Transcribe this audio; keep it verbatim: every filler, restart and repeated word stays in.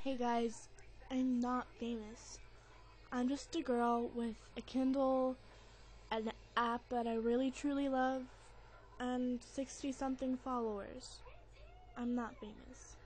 Hey guys, I'm not famous. I'm just a girl with a Kindle, an app that I really truly love, and sixty something followers. I'm not famous.